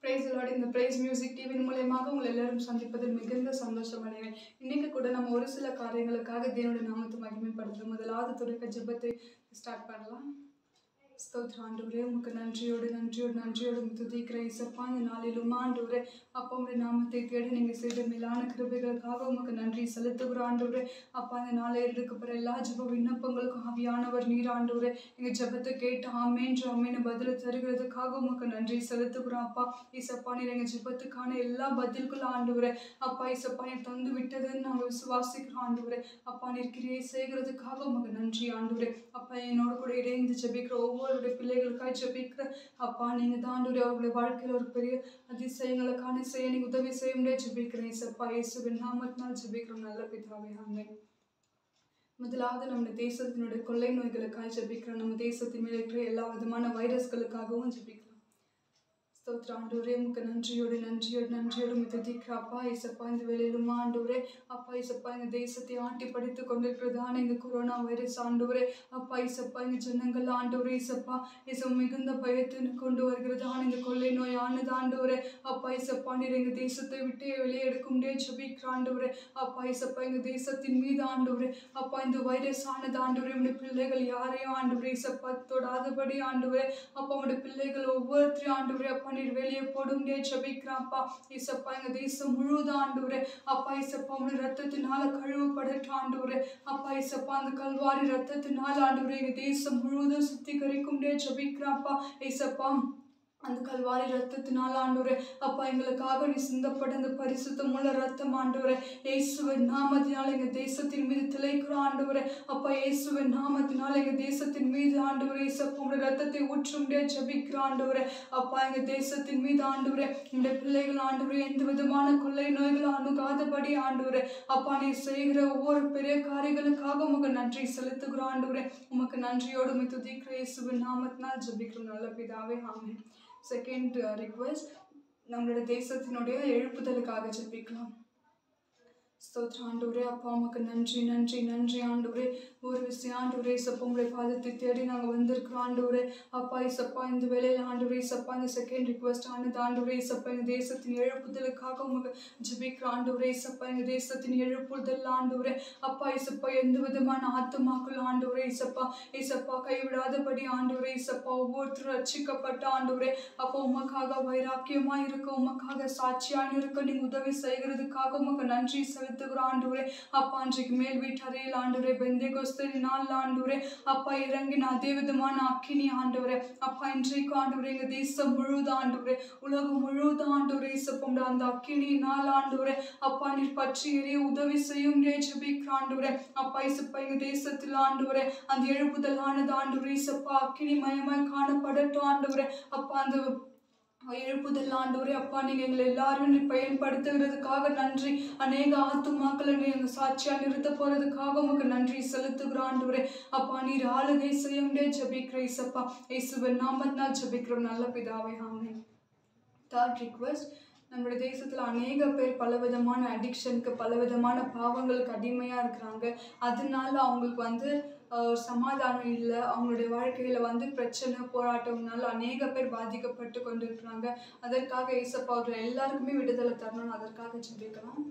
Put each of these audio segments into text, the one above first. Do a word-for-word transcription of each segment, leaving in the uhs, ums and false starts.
Praise the Lord. In the Praise Music T V மூலமாக உங்களை எல்லாரும் சந்திப்பதில் மிகுந்த சந்தோஷம் அடைகிறேன். இன்னைக்கு கூட நம்ம ஒரு சில காரியங்களுக்காக தேவனுடைய நாமத்தை மகிமைப்படுத்துறோம். முதலாவது துதிக்க ஜெபத்தை ஸ்டார்ட் பண்ணலாம். ஸ்தோத்திரம் ஆண்டவரே, உமக்கு நன்றியோடு நன்றியோடு நன்றியோடு துதிக்கிற இசப்பா, இந்த நாளிலும் ஆண்டவரே அப்பா உடைய நாமத்தை தேடி நீங்கள் செய்த மேலான கிருபைகளுக்காக உமக்கு நன்றி செலுத்துகிற ஆண்டவரே. அப்பா இந்த நாளில் இருக்கிற எல்லா ஜெப விண்ணப்பங்களுக்கும் ஆவியானவர் நீர் ஆண்டவரே எங்கள் ஜெபத்தை கேட்டு ஆமேன்று ஆமேன்னு பதில் தருகிறதுக்காக உமக்கு நன்றி செலுத்துகிறோம். அப்பா இசப்பா நீர் எங்கள் ஜெபத்துக்கான எல்லா பதில்களும் ஆண்டவரே அப்பா இசப்பா நீர் தந்து விட்டதுன்னு நாங்கள் விசுவாசிக்கிறோம் ஆண்டவரே. அப்பா நீர் கிரியை செய்கிறதுக்காக உமக்கு நன்றி ஆண்டவரே. அப்பா என்னோட கூட இடைந்து ஜெபிக்கிற ஒவ்வொரு பிள்ளைகளுக்காக ஜெபிக்கிற அப்பா நீங்க தான் ஆண்டவரே அவர்களுடைய வாழ்க்கையில் ஒரு பெரிய அதிசயங்களுக்கான செய்ய நீங்க உதவி செய்ய முடியாது ஜெபிக்கிறேன் இசப்பா இயேசுவின் நாமத்தினால் ஜெபிக்கிறோம் நல்ல பிதாவே ஆமென். முதலாவது நம்ம தேசத்தினுடைய கொள்ளை நோய்களுக்காக ஜெபிக்கிறோம். நம்ம தேசத்தின் மேலே இருக்கிற எல்லா விதமான வைரஸ்களுக்காகவும் ஜெபிக்கிறோம். ஸ்தோத்திரம் ஆண்டவரே, உமக்கு நன்றியோடு நன்றியோடு நன்றியோடு துதிக்கிற அப்பா இசப்பா இந்த வேலையிலும் ஆண்டவரே அப்பா இசப்பா இந்த தேசத்தை ஆட்டி படித்து கொண்டிருக்கிறதான இந்த கொரோனா வைரஸ் ஆண்டவரே அப்பா இசப்பா இந்த ஜனங்கள் ஆண்டவரே இசப்பா இச மிகுந்த பயத்தை கொண்டு வருகிறதான இந்த கொள்ளை நோய் ஆனது ஆண்டவரே அப்பா இசப்பா நீர் எங்கள் தேசத்தை விட்டு வெளியே எடுக்க முடியாது ஜெபிக்கிற ஆண்டவரே அப்பா இசப்பா எங்கள் தேசத்தின் மீது ஆண்டவரே அப்பா இந்த வைரஸ் ஆனது ஆண்டவரே உடைய பிள்ளைகள் யாரையும் ஆண்டவரே இசப்பா தொடாதபடி ஆண்டவரே அப்பா உடைய பிள்ளைகள் ஒவ்வொருத்தரையும் ஆண்டவரே அப்பா நீர் வெளியே போடும் ஜெபிக்கிறாப்பா இசப்பா எங்க தேசம் முழுவதும் ஆண்டவரே அப்பா இசப்பா உடைய ரத்தத்தினால கழுவப்படட்டும் ஆண்டவரே அப்பா இசப்பா அந்த கல்வாரி ரத்தத்தினால ஆண்டவரே எங்க தேசம் முழுவதும் சுத்திகரிக்கும் ஜெபிக்கிறாப்பா இசப்பா அந்த கல்வாரி ரத்தத்தினால் ஆண்டவரே அப்பா எங்களுக்காக நீ சிந்தப்பட்ட அந்த பரிசுத்தமுள்ள ரத்தம் ஆண்டவரே இயேசுவின் நாமத்தினால் எங்கள் தேசத்தின் மீது திளைக்கிறோம் ஆண்டவரே அப்பா இயேசுவின் நாமத்தினால் எங்கள் தேசத்தின் மீது ஆண்டவரே இசப்பா உடைய ரத்தத்தை ஊற்ற முடியாது ஜெபிக்கிறோம் ஆண்டவரே அப்பா எங்கள் தேசத்தின் மீது ஆண்டவரே இந்த பிள்ளைகள் ஆண்டவரே எந்த விதமான கொள்ளை நோய்களும் அணுகாதபடி ஆண்டவரே அப்பா நீ செய்கிற ஒவ்வொரு பெரிய காரியங்களுக்காக உமக்கு நன்றி செலுத்துகிறோம் ஆண்டவரே. உமக்கு நன்றியோடு உம்மை துதிக்கிற இயேசுவின் நாமத்தினால் ஜெபிக்கிறோம் நல்ல பிதாவே ஆமென். செகண்ட் ரிக்வெஸ்ட் நம்மளுடைய தேசத்தினுடைய எழுப்புதலுக்காக ஜெபிக்கலாம். ஸ்தோத்திரம் ஆண்டவரே அப்பா உமக்கு நன்றி நன்றி நன்றி ஆண்டவரே. ஒரு விஷயம் ஆண்டவரே இசப்பா உங்களுடைய பாதத்தை தேடி நாங்கள் வந்திருக்கிறோம் ஆண்டவரே அப்பா இசப்பா இந்த வேலையில் ஆண்டவரே இசப்பா இந்த செகண்ட் ரிக்வெஸ்ட் ஆனது ஆண்டவரே இசப்பா எங்கள் தேசத்தின் எழுப்புதலுக்காக உமக்கு ஜெபிக்கிற ஆண்டவரே இசப்பா எங்கள் தேசத்தின் எழுப்புதல் ஆண்டவரே அப்பா இசப்பா எந்த விதமான ஆத்துமாக்கள் ஆண்டவரே இசப்பா இசப்பா கைவிடாதபடி ஆண்டவரே இசப்பா ஒவ்வொருத்தரும் ரட்சிக்கப்பட்ட ஆண்டவரே அப்பா உமக்காக வைராக்கியமா இருக்க உமக்காக சாட்சியான இருக்க நீங்க உதவி செய்கிறதுக்காக உமக்கு நன்றி செலுத்துகிற ஆண்டவரே அப்பா அன்றைக்கு மேல் வீட்டறையில் ஆண்டவரே பெந்தேகோஸ்தே நாள் ஆண்டவரே அப்பா இறங்கின அதே விதமான அக்கினி ஆண்டவரே அப்பா இன்றைக்கு ஆண்டவரே எங்க தேசம் முழுவதும் ஆண்டவரே உலகம் முழுவதும் ஆண்டவரே இசப்பா அந்த அக்கினி நாள் ஆண்டவரே அப்பா நீர் பற்றி எரிய உதவி செய்யும் ஜெபிக்கிற ஆண்டவரே அப்பா இசப்பா எங்க தேசத்தில் ஆண்டவரே அந்த எழுப்புதல் ஆனது ஆண்டவரே இசப்பா அக்கினி மயமாய் காணப்படட்டும் ஆண்டவரே அப்பா அந்த எழுப்புதல் ஆண்டவரே அப்பா நீங்க எங்களை எல்லாரும் பயன்படுத்துகிறதுக்காக நன்றி. அநேக ஆத்துமாக்களை எங்க சாட்சியா நிறுத்த போறதுக்காக உமக்கு நன்றி செலுத்துகிற ஆண்டவரே அப்பா நீர் ஆளுகை செய்ய முடியாது ஜெபிக்கிற இசப்பா இயேசுவின் நாமத்தினால் ஜெபிக்கிறோம் நல்ல பிதாவே ஆமென். தேர்ட் ரிக்வெஸ்ட் நம்மளுடைய தேசத்தில் அநேக பேர் பலவிதமான அடிக்ஷனுக்கு பலவிதமான பாவங்களுக்கு அடிமையாக இருக்கிறாங்க. அதனால அவங்களுக்கு வந்து சமாதானம் இல்லை, அவங்களுடைய வாழ்க்கையில் வந்து பிரச்சனை போராட்டம்னால அநேக பேர் பாதிக்கப்பட்டு கொண்டு இருக்கிறாங்க. அதற்காக இசப்பா அவர்கள் எல்லாருக்குமே விடுதலை தரணும், அதற்காக ஜெபிக்கலாம்.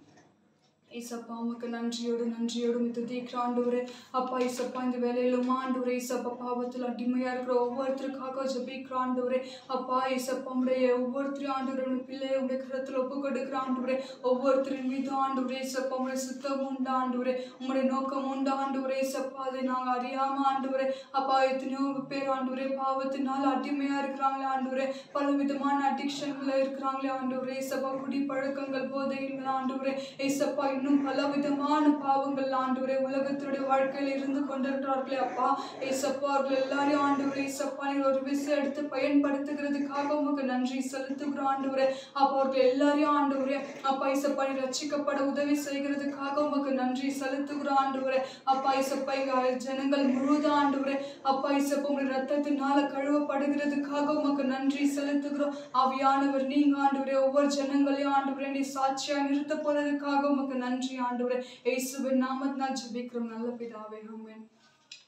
இசப்பா உமக்கு நன்றியோடு நன்றியோடு துதிக்கிற ஆண்டவரே அப்பா இசப்பா இந்த வேலையிலும் ஆண்டவரே இசப்பா பாவத்தில் அடிமையாக இருக்கிற ஒவ்வொருத்தருக்காக ஜெபிக்கிற ஆண்டவரே அப்பா இசப்பா உடைய ஒவ்வொருத்தரையும் ஆண்டவரே பிள்ளை உடைய கருத்தில் ஒப்பு கொடுக்கிற ஆண்டவரே ஒவ்வொருத்தரின் மீது ஆண்டவரே இசப்பா உடைய சுத்தம் உண்டு ஆண்டவரே உங்களுடைய நோக்கம் உண்டு ஆண்டவரே இசப்பா அதை நாங்கள் அறியாம ஆண்டவரே அப்பா எத்தனையோ பேர் ஆண்டவரே பாவத்தினால அடிமையாக இருக்கிறாங்களே ஆண்டவரே பல விதமான அடிக்ஷன்ல இருக்கிறாங்களே ஆண்டவரே இசப்பா குடி பழக்கங்கள் போதைகள் ஆண்டவரே இசப்பா இன்னும் பல விதமான பாவங்கள் ஆண்டவரே உலகத்துடைய வாழ்க்கையில் இருந்து கொண்டிருக்கிறார்களே அப்பா ஏசப்பா அவர்கள் எல்லாரையும் ஆண்டவரே ஏசப்பா நீர் ஒரு விஷயம் எடுத்து பயன்படுத்துகிறதுக்காக உமக்கு நன்றி செலுத்துகிற ஆண்டவரே அப்பா அவர்கள் எல்லாரையும் ஆண்டவரே அப்பா ஏசப்பா நீர் ரட்சிக்கப்பட உதவி செய்கிறதுக்காக உமக்கு நன்றி செலுத்துகிற ஆண்டவரே அப்பா ஏசப்பா ஜனங்கள் முழுவதும் ஆண்டவரே அப்பா ஏசப்பா உங்களுடைய ரத்தத்தினால கழுவப்படுகிறதுக்காக உமக்கு நன்றி செலுத்துகிறோம். ஆவியானவர் நீங்க ஆண்டவரே ஒவ்வொரு ஜனங்களையும் ஆண்டவரே நீ சாட்சியா நிறுத்த போறதுக்காக உமக்கு நன்றி ஆண்டவரே இயேசுவின் நாமத்தினால் ஜெபிக்கிறோம் நல்ல பிதாவே ஆமென்.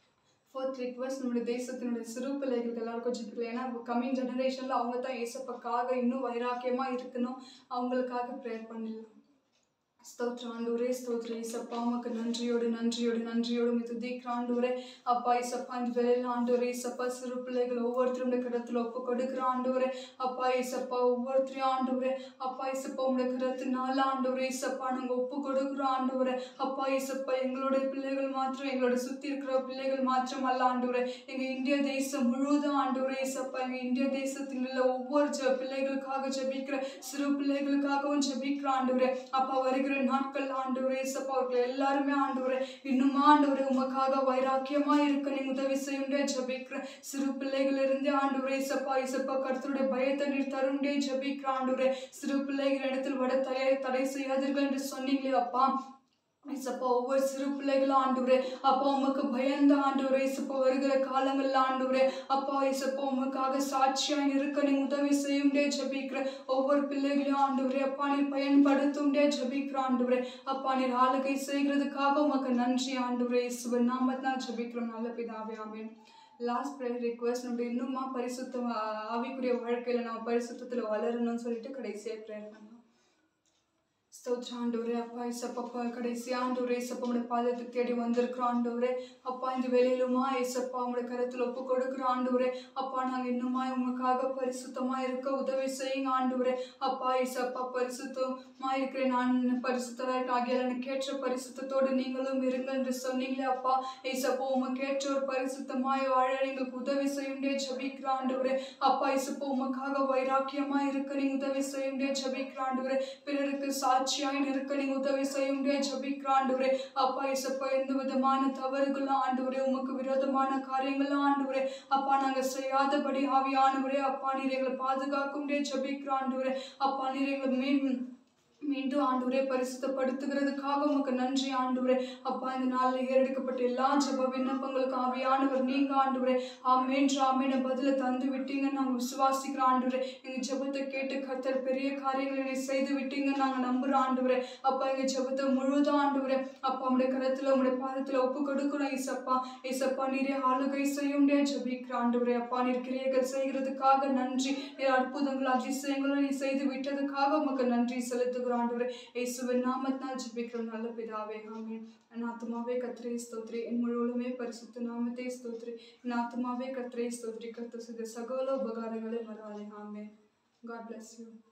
ஃபோர்த் ரிக்வெஸ்ட் நம்முடைய தேசத்தினுடைய சிறு பிள்ளைகளுக்கு எல்லாருக்கும் ஜெபிக்கலாம். ஏன்னா கம்மிங் ஜெனரேஷனில் அவங்க தான் ஏசப்பாக்காக இன்னும் வைராக்கியமாக இருக்கணும். அவங்களுக்காக ப்ரேயர் பண்ணிடலாம். ஸ்தோத்திரம் ஆண்டவரே, ஸ்தோத்திரம் ஏசப்பா, உமக்கு நன்றியோடு நன்றியோடு நன்றியோடு உம்மை துதிக்கிறோம் ஆண்டவரே. அப்பா ஏசப்பா, இந்த வேலையில் ஆண்டவரே ஏசப்பா, சிறு பிள்ளைகள் ஒவ்வொருத்தருடைய கரத்தில் ஒப்பு கொடுக்குற ஆண்டவரே. அப்பா ஏசப்பா, ஒவ்வொருத்தரையும் ஆண்டவரே அப்பா ஏசப்பா உடைய கரத்தினால ஆண்டவரே ஏசப்பா நாங்கள் ஒப்பு கொடுக்குறோம் ஆண்டவரே. அப்பா ஏசப்பா, எங்களுடைய பிள்ளைகள் மாத்திரம், எங்களோட சுற்றி இருக்கிற பிள்ளைகள் மாத்திரம் அல்ல ஆண்டவரே, எங்கள் இந்திய தேசம் முழுவதும் ஆண்டவரே ஏசப்பா, எங்கள் இந்திய தேசத்தில் உள்ள ஒவ்வொரு ஜ பிள்ளைகளுக்காக ஜெபிக்கிற சிறு பிள்ளைகளுக்காகவும் ஜெபிக்கிற ஆண்டவரே. அப்பா வருகிற நாட்கள் ஆண்டவரே ஏசப்பா, அவர்கள் எல்லாருமே ஆண்டவரே இன்னுமா ஆண்டவரே உமக்காக வைராக்கியமா இருக்க நீ உதவி செய்யுண்டே ஜெபிக்கிற சிறு பிள்ளைகள் இருந்தே ஆண்டவரே ஏசப்பா ஏசப்பா கர்த்தருடைய பயத்தை நீர் தருண்டே ஜெபிக்கிற ஆண்டவரே. சிறு பிள்ளைகள் இடத்தில் வட தடையை தடை செய்யாதீர்கள் என்று சொன்னீங்களே அப்பா ஏசப்பா, ஒவ்வொரு சிறு பிள்ளைகளும் ஆண்டவரே அப்பா உமக்கு பயந்த ஆண்டவரே ஏசப்பா வருகிற காலங்கள்ல ஆண்டவரே அப்பா ஏசப்பா உமக்காக சாட்சியாய் இருக்க நீ உதவி செய்யுண்டே ஜெபிக்கிற ஒவ்வொரு பிள்ளைகளையும் ஆண்டவரே அப்பா நீர் பயன்படுத்துண்டே ஜெபிக்கிற ஆண்டவரே. அப்பா நீர் ஆளுகை செய்கிறதுக்காக உமக்கு நன்றி ஆண்டவரே. இயேசுவின் நாமத்தினால் ஜெபிக்கிறோம் நல்ல பிதாவே, ஆமென். லாஸ்ட் ப்ரேயர் ரிக்வெஸ்ட், நம்ம இன்னுமா பரிசுத்தம் ஆவிக்குரிய வாழ்க்கையில நம்ம பரிசுத்தத்துல வளரணும்னு சொல்லிட்டு கடைசியா ப்ரேயர் பண்ணலாம். ஸ்தோத்திரம் ஆண்டவரே. அப்பா ஏசப்பா, கடைசி ஆண்டவரே ஏசப்பா உடைய பாதத்துக்கு தேடி வந்திருக்கிறோம் ஆண்டவரே. அப்பா இந்த வேலையிலுமா ஏசப்பா உடைய கருத்தில் ஒப்பு கொடுக்குற ஆண்டவரே. அப்பா நாங்கள் இன்னுமா உங்களுக்காக பரிசுத்தமா இருக்க உதவி செய்யுங்க ஆண்டவரே. அப்பா ஏசப்பா, பரிசுத்தமா இருக்கிறேன் நான் பரிசுத்தராய் ஆகியால் எனக்கு ஏற்ற பரிசுத்தத்தோடு நீங்களும் இருங்கள் என்று சொன்னீங்களே அப்பா ஏசப்பா, உமக்கு ஏற்ற ஒரு பரிசுத்தமாய் வாழ எங்களுக்கு உதவி செய்யுண்டே ஜெபிக்கிற ஆண்டவரே. அப்பா ஏசப்பா, உமக்காக வைராக்கியமா இருக்க நீங்க உதவி செய்யுண்டே ஜெபிக்கிற ஆண்டவரே. பிறருக்கு சாட்சியாய் இருக்க நீங்க உதவி செய்யுண்டே ஜெபிக்கிற ஆண்டவரே. அப்பா ஏசப்பா, எந்த விதமான தவறுகளும் ஆண்டவரே உமக்கு விரோதமான காரியங்களும் ஆண்டவரே அப்பா நாங்கள் செய்யாதபடி ஆவியானவரே அப்பா நீர் எங்களை பாதுகாக்குண்டே ஜெபிக்கிற ஆண்டவரே. அப்பா நீர் எங்களை மீன் மீண்டும் ஆண்டவரே பரிசுத்தப்படுத்துகிறதுக்காக உமக்கு நன்றி ஆண்டவரே. அப்பா இந்த நாளில் ஏறெடுக்கப்பட்ட எல்லா ஜெப விண்ணப்பங்களுக்கு ஆவியானவர் நீங்க ஆண்டவரே ஆமென் ஆமென் பதில தந்து விட்டீங்க நாங்கள் விசுவாசிக்கிற ஆண்டவரே. எங்க ஜெபத்தை கேட்டு கர்த்தர் பெரிய காரியங்களை செய்து விட்டீங்க நாங்கள் நம்புற ஆண்டவரே. அப்பா எங்க ஜெபத்தை முழுதும் ஆண்டவரே அப்பா உடைய கரத்துல உடைய பாதத்துல ஒப்பு கொடுக்கணும் ஏசப்பா. ஏசப்பா நீரே ஆளுகை செய்யுண்டே ஜெபிக்கிற ஆண்டவரே. அப்பா நீர் கிரியைகள் செய்கிறதுக்காக நன்றி. நீர் அற்புதங்கள் அதிசயங்களும் நீ செய்து விட்டதுக்காக உமக்கு நன்றி செலுத்துகிறோம் ஆண்டவரே. இயேசுவின் நாமத்தினால் ஜெபிக்கிறோம் நல்ல பிதாவே, ஆமென். என் ஆத்துமாவே கர்த்தரை ஸ்தோத்திரி, என் முழுவதுமே பரிசுத்த நாமத்தை ஸ்தோத்திரி. என் ஆத்துமாவே கர்த்தரை ஸ்தோத்திரி, கர்த்தர் செய்த சகல உபகாரங்களை மறவாதே, ஆமென். God bless you.